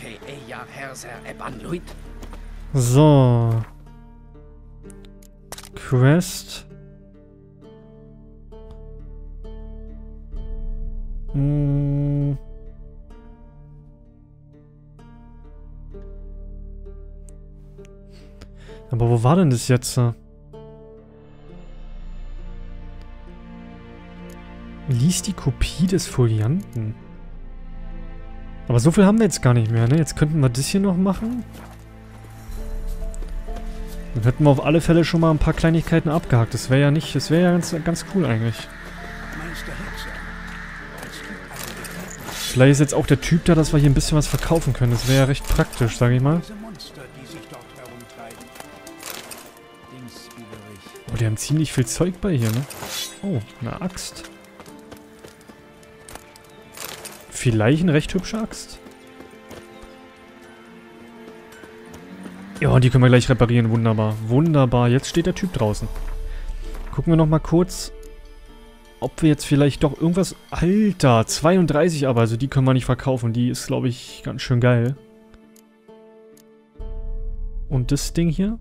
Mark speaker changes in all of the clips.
Speaker 1: So. Quest. Aber wo war denn das jetzt? Lies die Kopie des Folianten. Aber so viel haben wir jetzt gar nicht mehr, ne? Jetzt könnten wir das hier noch machen. Dann hätten wir auf alle Fälle schon mal ein paar Kleinigkeiten abgehakt. Das wäre ja nicht, das wäre ja ganz cool eigentlich. Vielleicht ist jetzt auch der Typ da, dass wir hier ein bisschen was verkaufen können. Das wäre ja recht praktisch, sage ich mal. Oh, die haben ziemlich viel Zeug bei hier, ne? Oh, eine Axt. Vielleicht eine recht hübsche Axt. Ja, und die können wir gleich reparieren. Wunderbar. Wunderbar. Jetzt steht der Typ draußen. Gucken wir nochmal kurz, ob wir jetzt vielleicht doch irgendwas... Alter, 32 aber. Also die können wir nicht verkaufen. Die ist, glaube ich, ganz schön geil. Und das Ding hier?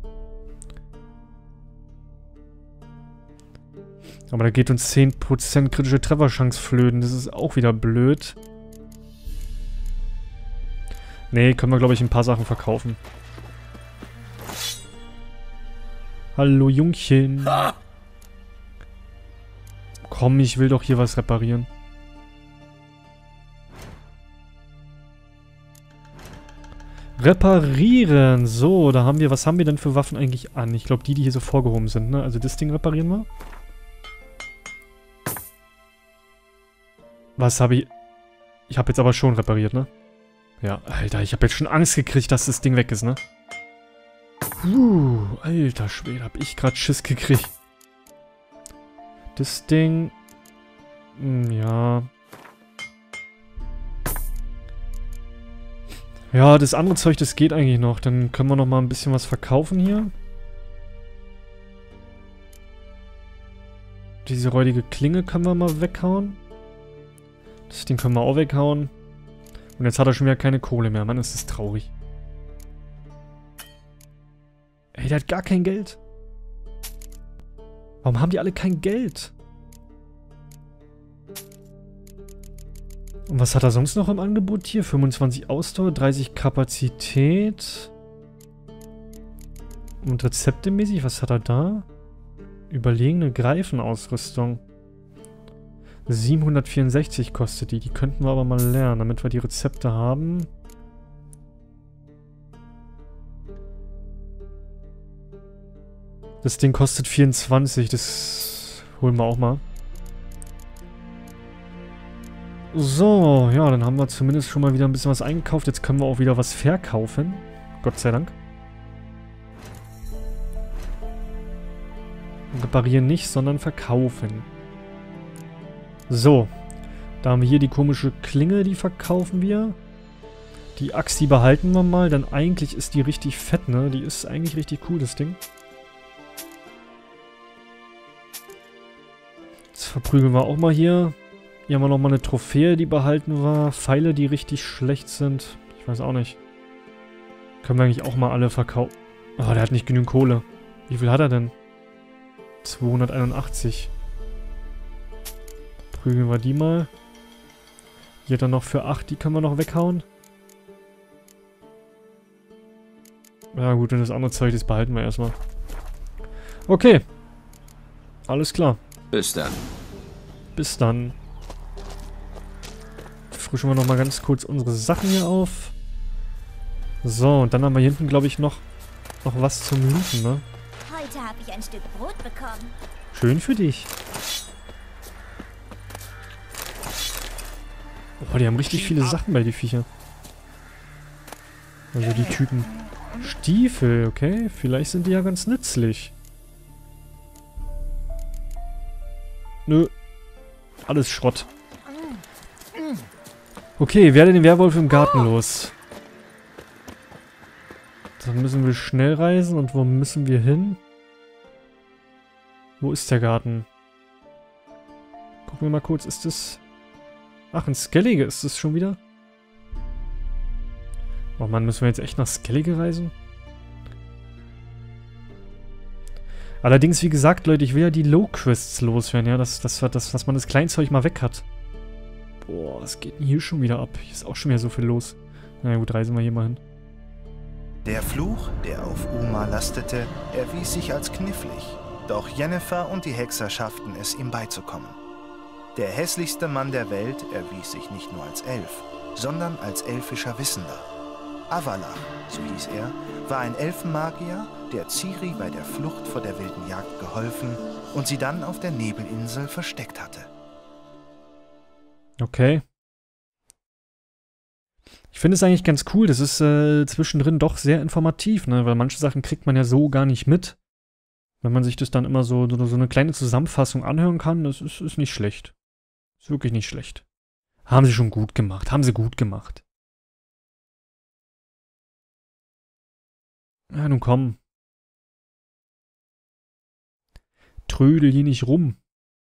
Speaker 1: Aber da geht uns 10% kritische Trefferchance flöten. Das ist auch wieder blöd. Nee, können wir, glaube ich, ein paar Sachen verkaufen. Hallo, Jungchen. Komm, ich will doch hier was reparieren. Reparieren. So, da haben wir... Was haben wir denn für Waffen eigentlich an? Ich glaube, die hier so vorgehoben sind, ne? Also das Ding reparieren wir. Was habe ich... Ich habe jetzt aber schon repariert, ne? Ja, Alter, ich habe jetzt schon Angst gekriegt, dass das Ding weg ist, ne? Alter Schwede, hab ich gerade Schiss gekriegt. Das Ding... ja... Ja, das andere Zeug, das geht eigentlich noch. Dann können wir noch mal ein bisschen was verkaufen hier. Diese räudige Klinge können wir mal weghauen. Das Ding können wir auch weghauen. Und jetzt hat er schon wieder keine Kohle mehr. Mann, ist das traurig. Ey, der hat gar kein Geld. Warum haben die alle kein Geld? Und was hat er sonst noch im Angebot hier? 25 Ausdauer, 30 Kapazität. Und rezeptemäßig, was hat er da? Überlegene Greifenausrüstung. 764 kostet die. Die könnten wir aber mal lernen, damit wir die Rezepte haben. Das Ding kostet 24. Das holen wir auch mal. So, ja, dann haben wir zumindest schon mal wieder ein bisschen was eingekauft. Jetzt können wir auch wieder was verkaufen. Gott sei Dank. Reparieren nicht, sondern verkaufen. So. Da haben wir hier die komische Klinge, die verkaufen wir. Die Axt, die behalten wir mal, denn eigentlich ist die richtig fett, ne? Die ist eigentlich richtig cool, das Ding. Jetzt verprügeln wir auch mal hier. Hier haben wir nochmal eine Trophäe, die behalten wir. Pfeile, die richtig schlecht sind. Ich weiß auch nicht. Können wir eigentlich auch mal alle verkaufen. Oh, der hat nicht genügend Kohle. Wie viel hat er denn? 281. Prügeln wir die mal. Hier dann noch für 8, die können wir noch weghauen. Ja gut, und das andere Zeug, das behalten wir erstmal. Okay. Alles klar.
Speaker 2: Bis dann.
Speaker 1: Bis dann. Frischen wir nochmal ganz kurz unsere Sachen hier auf. So, und dann haben wir hier hinten, glaube ich, noch was zum Looten, ne?
Speaker 3: Heute habe ich ein Stück Brot bekommen.
Speaker 1: Schön für dich. Oh, die haben richtig viele Sachen bei die Viecher. Also die Typen. Stiefel, okay. Vielleicht sind die ja ganz nützlich. Nö. Alles Schrott. Okay, werde den Werwolf im Garten los. Dann müssen wir schnell reisen. Und wo müssen wir hin? Wo ist der Garten? Gucken wir mal kurz. Ist das... Ach, ein Skellige ist das schon wieder? Oh Mann, müssen wir jetzt echt nach Skellige reisen? Allerdings, wie gesagt, Leute, ich will ja die Low-Quests loswerden, ja, dass man das Kleinzeug mal weg hat. Boah, was geht denn hier schon wieder ab? Hier ist auch schon wieder so viel los. Na gut, reisen wir hier mal hin.
Speaker 2: Der Fluch, der auf Uma lastete, erwies sich als knifflig. Doch Yennefer und die Hexer schafften es, ihm beizukommen. Der hässlichste Mann der Welt erwies sich nicht nur als Elf, sondern als elfischer Wissender. Avalach, so hieß er, war ein Elfenmagier, der Ciri bei der Flucht vor der wilden Jagd geholfen und sie dann auf der Nebelinsel versteckt hatte.
Speaker 1: Okay. Ich finde es eigentlich ganz cool, das ist zwischendrin doch sehr informativ, ne? Weil manche Sachen kriegt man ja so gar nicht mit. Wenn man sich das dann immer so eine kleine Zusammenfassung anhören kann, das ist nicht schlecht. Ist wirklich nicht schlecht. Haben sie schon gut gemacht, haben sie gut gemacht. Ja, nun komm. Trödel hier nicht rum.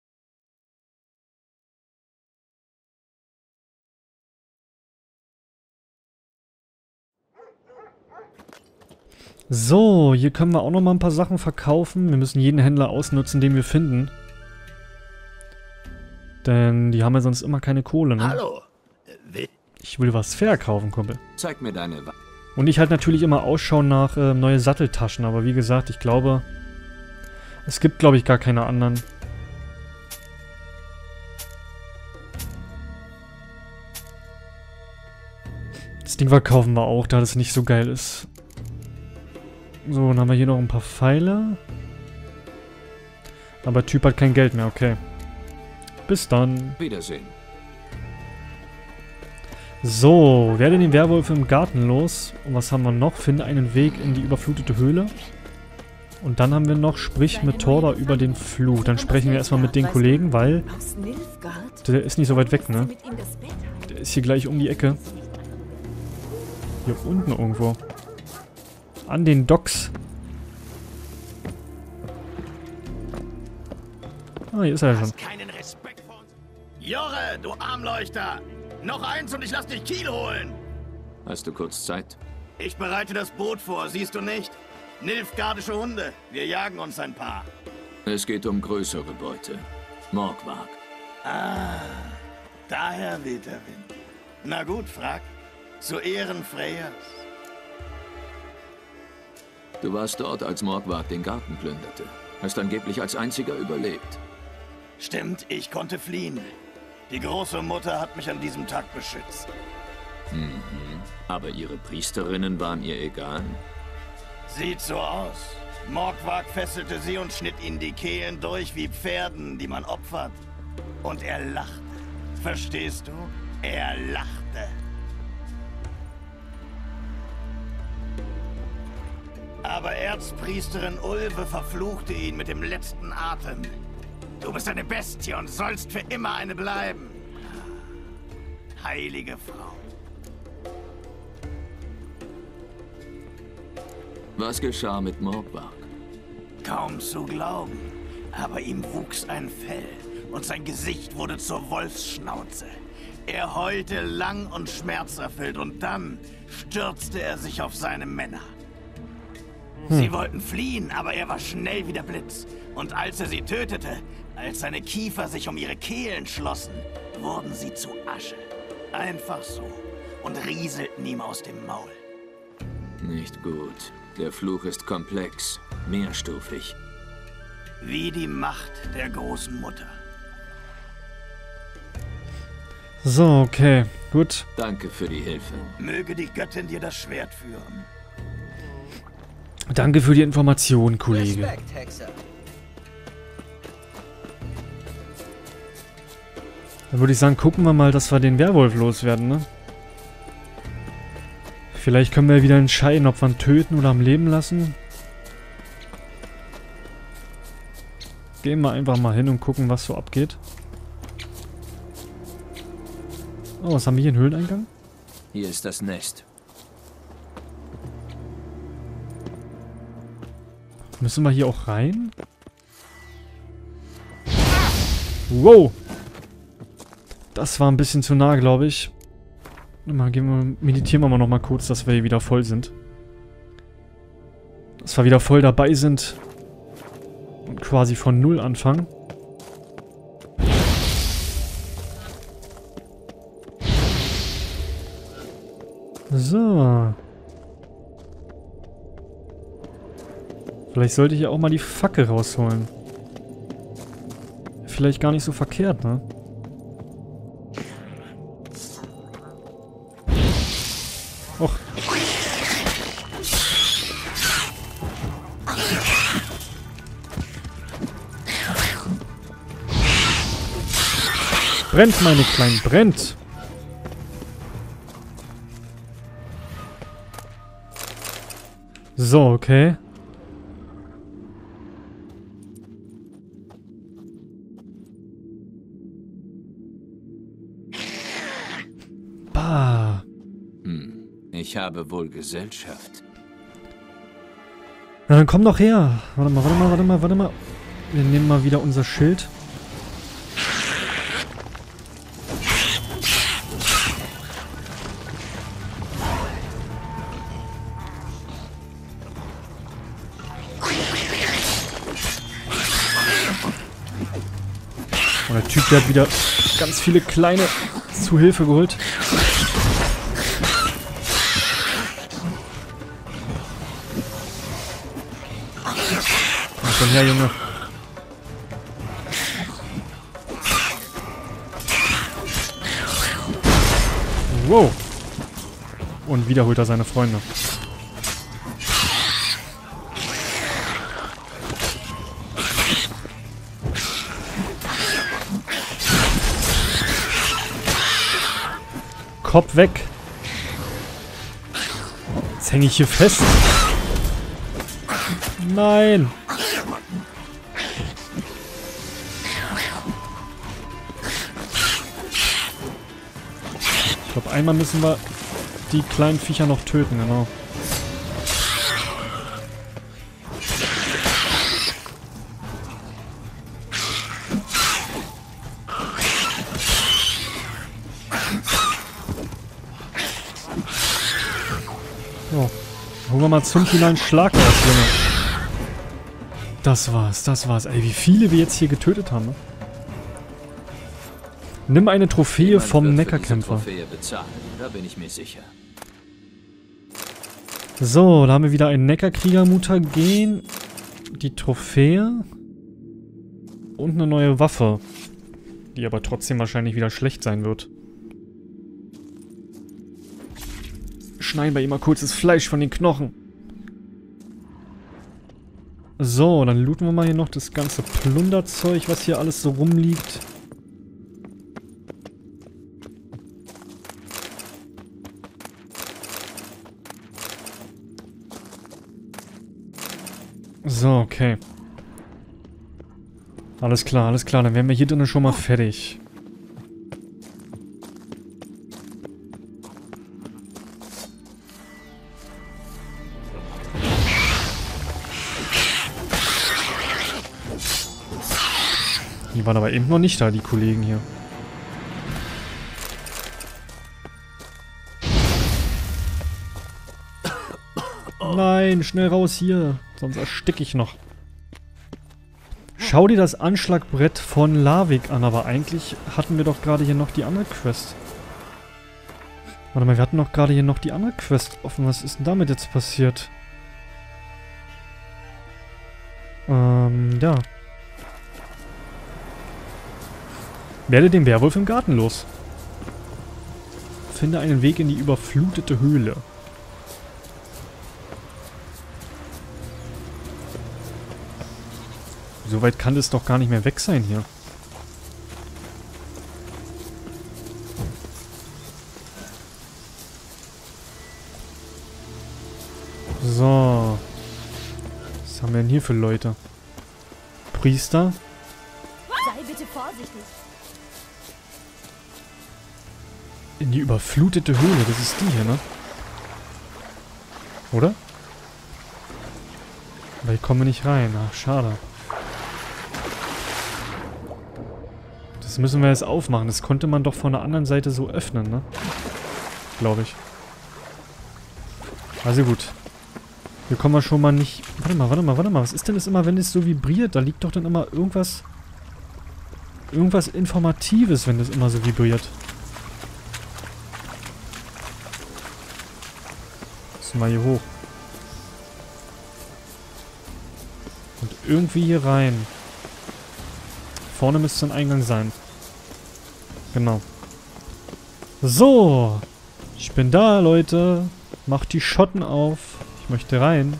Speaker 1: So, hier können wir auch noch mal ein paar Sachen verkaufen. Wir müssen jeden Händler ausnutzen, den wir finden. Denn die haben ja sonst immer keine Kohle, ne?
Speaker 4: Hallo.
Speaker 1: Ich will was verkaufen, Kumpel.
Speaker 4: Zeig mir deine
Speaker 1: Und ich halt natürlich immer Ausschau nach neue Satteltaschen. Aber wie gesagt, ich glaube, es gibt, glaube ich, gar keine anderen. Das Ding verkaufen wir auch, da das nicht so geil ist. So, dann haben wir hier noch ein paar Pfeile. Aber Typ hat kein Geld mehr, okay. Bis dann.
Speaker 4: Wiedersehen.
Speaker 1: So, werde den Werwolf im Garten los. Und was haben wir noch? Finde einen Weg in die überflutete Höhle. Und dann haben wir noch, sprich mit Torda über den Fluch. Dann sprechen wir erstmal mit den Kollegen, weil der ist nicht so weit weg, ne? Der ist hier gleich um die Ecke. Hier unten irgendwo. An den Docks. Ah, hier ist er ja schon.
Speaker 5: Keinen Respekt vor uns. Jorre, du Armleuchter! Noch eins und ich lass dich Kiel holen!
Speaker 4: Hast du kurz Zeit?
Speaker 5: Ich bereite das Boot vor, siehst du nicht? Nilfgaardische Hunde. Wir jagen uns ein paar.
Speaker 4: Es geht um größere Beute. Morgwag.
Speaker 5: Ah, daher weht der Wind. Na gut, frag. Zu Ehren Freyas.
Speaker 4: Du warst dort, als Morgwag den Garten plünderte. Hast angeblich als einziger überlebt.
Speaker 5: Stimmt, ich konnte fliehen. Die große Mutter hat mich an diesem Tag beschützt.
Speaker 4: Mhm. Aber ihre Priesterinnen waren ihr egal?
Speaker 5: Sieht so aus. Morgwag fesselte sie und schnitt ihnen die Kehlen durch wie Pferden, die man opfert. Und er lachte. Verstehst du? Er lachte. Aber Erzpriesterin Ulve verfluchte ihn mit dem letzten Atem. Du bist eine Bestie und sollst für immer eine bleiben. Heilige Frau.
Speaker 4: Was geschah mit Morgwag?
Speaker 5: Kaum zu glauben, aber ihm wuchs ein Fell und sein Gesicht wurde zur Wolfsschnauze. Er heulte lang und schmerzerfüllt und dann stürzte er sich auf seine Männer. Sie wollten fliehen, aber er war schnell wie der Blitz. Und als er sie tötete, als seine Kiefer sich um ihre Kehlen schlossen, wurden sie zu Asche. Einfach so. Und rieselten ihm aus dem Maul.
Speaker 4: Nicht gut. Der Fluch ist komplex, mehrstufig.
Speaker 5: Wie die Macht der großen Mutter.
Speaker 1: So, okay. Gut.
Speaker 4: Danke für die Hilfe.
Speaker 5: Möge die Göttin dir das Schwert führen.
Speaker 1: Danke für die Information, Kollege.
Speaker 6: Respekt, Hexer.
Speaker 1: Dann würde ich sagen, gucken wir mal, dass wir den Werwolf loswerden, ne? Vielleicht können wir wieder entscheiden, ob wir ihn töten oder am Leben lassen. Gehen wir einfach mal hin und gucken, was so abgeht. Oh, was haben wir hier? Einen Höhleneingang?
Speaker 4: Hier ist das Nest.
Speaker 1: Müssen wir hier auch rein? Wow! Das war ein bisschen zu nah, glaube ich. Meditieren wir mal noch mal kurz, dass wir hier wieder voll sind. Dass wir wieder voll dabei sind. Und quasi von Null anfangen. So. Vielleicht sollte ich ja auch mal die Fackel rausholen. Vielleicht gar nicht so verkehrt, ne? Och. Brennt, meine Kleinen, brennt! So, okay. Bah.
Speaker 4: Ich habe wohl Gesellschaft.
Speaker 1: Na, dann komm doch her. Warte mal. Wir nehmen mal wieder unser Schild. Und der Typ, der hat wieder ganz viele kleine zu Hilfe geholt. Komm her, Junge. Wow. Und wieder holt er seine Freunde. Kopf weg. Jetzt hänge ich hier fest. Nein. Ich glaube, einmal müssen wir die kleinen Viecher noch töten, genau. So, holen wir mal zum finalen Schlag raus, Junge. Das war's. Ey, wie viele wir jetzt hier getötet haben, ne? Nimm eine Trophäe vom Neckarkämpfer.
Speaker 4: Da bin ich mir sicher.
Speaker 1: So, da haben wir wieder einen Neckarkrieger-Mutagen, die Trophäe und eine neue Waffe, die aber trotzdem wahrscheinlich wieder schlecht sein wird. Schneiden wir ihm mal kurz das Fleisch von den Knochen. So, dann looten wir mal hier noch das ganze Plunderzeug, was hier alles so rumliegt. So, okay. Alles klar, dann wären wir hier drinnen schon mal fertig. Die waren aber eben noch nicht da, die Kollegen hier. Nein, schnell raus hier. Sonst ersticke ich noch. Schau dir das Anschlagbrett von Larvik an, aber eigentlich hatten wir doch gerade hier noch die andere Quest. Warte mal, wir hatten doch gerade hier noch die andere Quest offen. Was ist denn damit jetzt passiert? Ja. Werde den Werwolf im Garten los. Finde einen Weg in die überflutete Höhle. So weit kann es doch gar nicht mehr weg sein hier. So. Was haben wir denn hier für Leute? Priester?
Speaker 3: Sei bitte vorsichtig.
Speaker 1: In die überflutete Höhle, das ist die hier, ne? Oder? Aber hier kommen wir nicht rein. Ach, schade. Das müssen wir jetzt aufmachen. Das konnte man doch von der anderen Seite so öffnen, ne? glaube ich. Also gut. Hier kommen wir schon mal nicht... Warte mal. Was ist denn das immer, wenn es so vibriert? Da liegt doch dann immer irgendwas... Irgendwas Informatives, wenn das immer so vibriert. Müssen wir hier hoch. Und irgendwie hier rein. Vorne müsste ein Eingang sein. Genau. So. Ich bin da, Leute. Macht die Schotten auf. Ich möchte rein.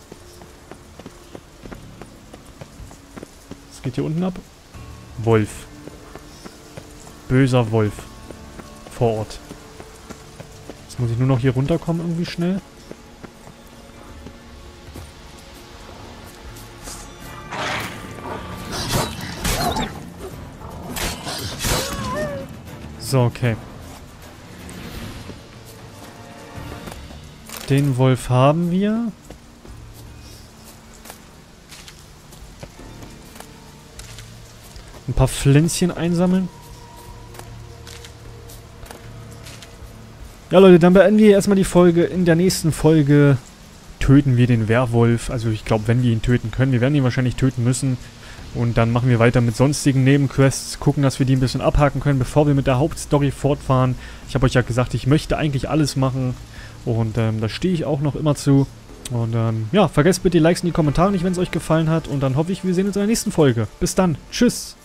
Speaker 1: Was geht hier unten ab? Wolf. Böser Wolf. Vor Ort. Jetzt muss ich nur noch hier runterkommen irgendwie schnell. So, okay. Den Wolf haben wir. Ein paar Pflänzchen einsammeln. Ja, Leute, dann beenden wir erstmal die Folge. In der nächsten Folge töten wir den Werwolf. Also ich glaube, wenn wir ihn töten können. Wir werden ihn wahrscheinlich töten müssen. Und dann machen wir weiter mit sonstigen Nebenquests. Gucken, dass wir die ein bisschen abhaken können, bevor wir mit der Hauptstory fortfahren. Ich habe euch ja gesagt, ich möchte eigentlich alles machen. Und da stehe ich auch noch immer zu. Und ja, vergesst bitte die Likes und die Kommentare nicht, wenn es euch gefallen hat. Und dann hoffe ich, wir sehen uns in der nächsten Folge. Bis dann. Tschüss.